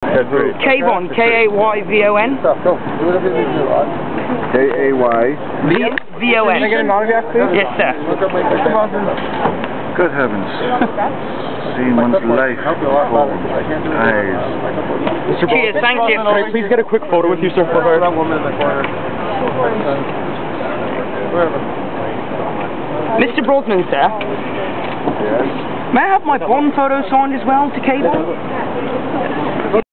Kayvon, K-A-Y-V-O-N. K-A-Y. V-O-N. Can I get an autograph, please? Yes, sir. Good heavens. Seeing one's life before eyes. Cheers, thank you. Can I please get a quick photo with you, sir? That woman in the corner. Mr. Broadman, sir. Yes. May I have my Bond photo signed as well to Kayvon?